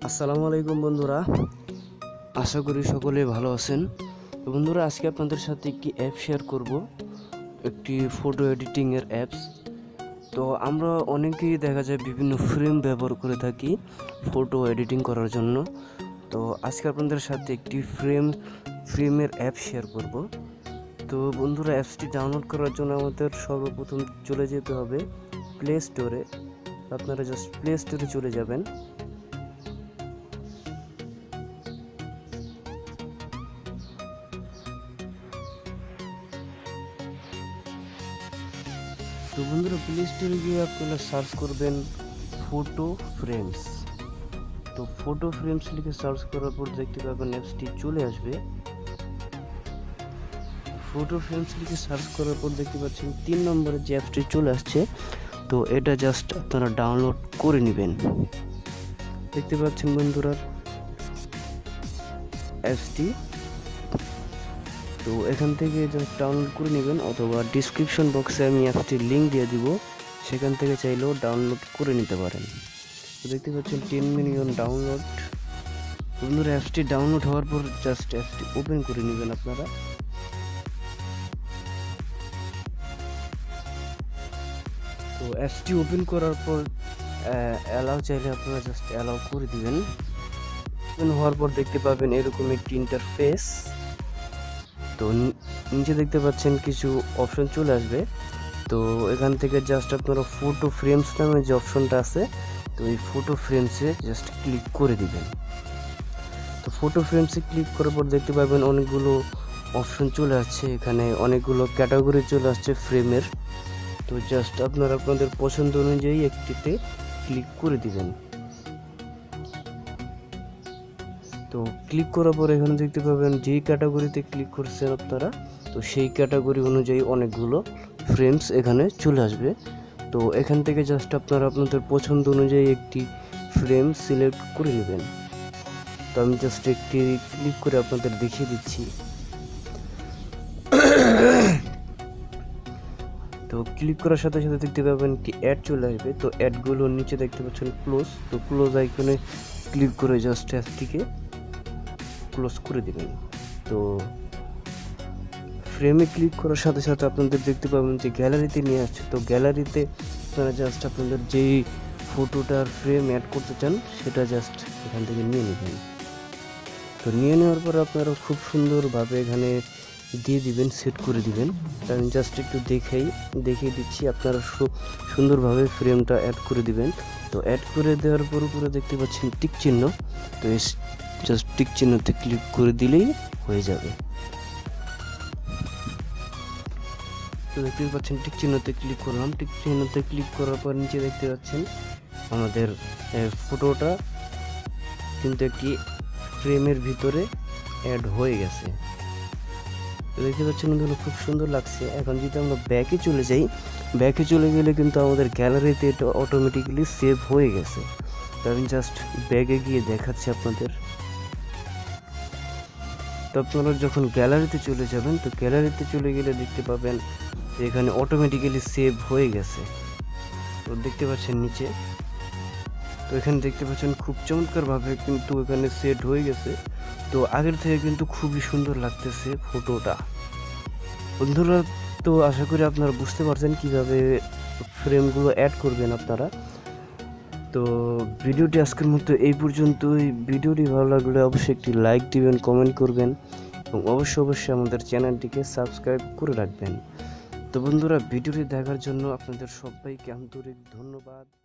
আসসালামু আলাইকুম বন্ধুরা, আশা করি সকলে ভালো আছেন। তো বন্ধুরা, আজকে আপনাদের সাথে একটি অ্যাপ শেয়ার করব, একটি ফটো এডিটিংয়ের অ্যাপস। তো আমরা অনেকেই দেখা যায় বিভিন্ন ফ্রেম ব্যবহার করে থাকি ফটো এডিটিং করার জন্য। তো আজকে আপনাদের সাথে একটি ফ্রেমের অ্যাপ শেয়ার করব। তো বন্ধুরা, অ্যাপসটি ডাউনলোড করার জন্য আমাদের সর্বপ্রথম চলে যেতে হবে প্লে স্টোরে। আপনারা জাস্ট প্লে স্টোরে চলে যাবেন। তো বন্ধুরা, প্লে স্টোরে গিয়ে আপনারা সার্চ করবেন ফটো ফ্রেমস। তো ফটো ফ্রেমস লিখে সার্চ করার পর দেখতে পাবেন অ্যাপসটি চলে আসবে। ফটো ফ্রেমস লিখে সার্চ করার পর দেখতে পাচ্ছেন 3 নম্বরে যে অ্যাপসটি চলে আসছে। তো এটা জাস্ট আপনারা ডাউনলোড করে নেবেন। দেখতে পাচ্ছেন বন্ধুরা অ্যাপসটি। তো এখান থেকে জাস্ট ডাউনলোড করে নেবেন, অথবা ডিসক্রিপশন বক্সে আমি অ্যাপসটির লিঙ্ক দিয়ে দিব, সেখান থেকে চাইলেও ডাউনলোড করে নিতে পারেন। তো দেখতে পাচ্ছেন 10 মিলিয়ন ডাউনলোড। বন্ধুরা, অ্যাপসটি ডাউনলোড হওয়ার পর জাস্ট অ্যাপসটি ওপেন করে নেবেন আপনারা। তো অ্যাপসটি ওপেন করার পর অ্যালাউ চাইলে আপনারা জাস্ট অ্যালাউ করে দিবেন। ওপেন হওয়ার পর দেখতে পাবেন এরকম একটি ইন্টারফেস। তো নিচে দেখতে পাচ্ছেন কিছু অপশন চলে আসবে। তো এখান থেকে জাস্ট আপনারা ফটো ফ্রেমস নামে যে অপশনটা আছে, তো এই ফটো ফ্রেমসে জাস্ট ক্লিক করে দিবেন। তো ফটো ফ্রেমসে ক্লিক করার পর দেখতে পাবেন অনেকগুলো অপশন চলে আসছে, এখানে অনেকগুলো ক্যাটাগরি চলে আসছে ফ্রেমের। তো জাস্ট আপনারা আপনাদের পছন্দ অনুযায়ী একটিতে ক্লিক করে দিবেন। তো ক্লিক করার পর এখানে দেখতে পাবেন যেই ক্যাটাগরিতে ক্লিক করছেন আপনারা, তো সেই ক্যাটাগরি অনুযায়ী অনেকগুলো ফ্রেমস এখানে চলে আসবে। তো এখান থেকে জাস্ট আপনারা আপনাদের পছন্দ অনুযায়ী একটি ফ্রেম সিলেক্ট করে নেবেন। তো আমি জাস্ট একটি ক্লিক করে আপনাদের দেখিয়ে দিচ্ছি। তো ক্লিক করার সাথে সাথে দেখতে পাবেন কি অ্যাড চলে আসবে। তো অ্যাডগুলোর নিচে দেখতে পাচ্ছেন ক্লোজ। তো ক্লোজ আইকনে ক্লিক করে জাস্ট অ্যাপটিকে ক্লোজ করে দিবেন। তো ফ্রেমে ক্লিক করার সাথে সাথে আপনাদের দেখতে পাবেন যে গ্যালারিতে নিয়ে আসছে। তো গ্যালারিতে আপনারা জাস্ট আপনাদের যেই ফটোটার ফ্রেম অ্যাড করতে চান সেটা জাস্ট এখান থেকে নিয়ে নেবেন। তো নিয়ে নেওয়ার পর আপনারা খুব সুন্দরভাবে এখানে দিয়ে দিবেন, সেট করে দিবেন। তো আমি জাস্ট একটু দেখিয়ে দিচ্ছি, আপনারা সুন্দরভাবে ফ্রেমটা অ্যাড করে দিবেন। তো অ্যাড করে দেওয়ার পর উপরে দেখতে পাচ্ছেন টিক চিহ্ন। তো জাস্ট টিক চিহ্নতে ক্লিক করে দিলেই হয়ে যাবে। তো দেখতে পাচ্ছেন টিক চিহ্নতে ক্লিক করলাম। টিক চিহ্নতে ক্লিক করার পর নিচে দেখতে পাচ্ছেন আমাদের ফটোটা কিন্তু একটি ফ্রেমের ভিতরে অ্যাড হয়ে গেছে। তো দেখতে পাচ্ছেন বন্ধুরা, খুব সুন্দর লাগছে। এখন যদি আমরা ব্যাকে চলে যাই, ব্যাকে চলে গেলে কিন্তু আমাদের গ্যালারিতে এটা অটোমেটিক্যালি সেভ হয়ে গেছে। তো আমি জাস্ট ব্যাগে গিয়ে দেখাচ্ছি আপনাদের। তো আপনারা যখন গ্যালারিতে চলে যাবেন, তো গ্যালারিতে চলে গেলে দেখতে পাবেন এখানে অটোমেটিক্যালি সেভ হয়ে গেছে। তো দেখতে পাচ্ছেন নিচে, তো এখানে দেখতে পাচ্ছেন খুব চমৎকারভাবে কিন্তু এখানে সেট হয়ে গেছে। তো আগের থেকে কিন্তু খুবই সুন্দর লাগতেছে ফটোটা। বন্ধুরা, তো আশা করি আপনারা বুঝতে পারছেন কিভাবে ফ্রেমগুলো অ্যাড করবেন আপনারা। তো ভিডিওটি আজকের মতো এই পর্যন্তই। ভিডিওটি ভালো লাগলে অবশ্যই একটি লাইক দিবেন, কমেন্ট করবেন এবং অবশ্যই আমাদের চ্যানেলটিকে সাবস্ক্রাইব করে রাখবেন। তো বন্ধুরা, ভিডিওটি দেখার জন্য আপনাদের সবাইকে আন্তরিক ধন্যবাদ।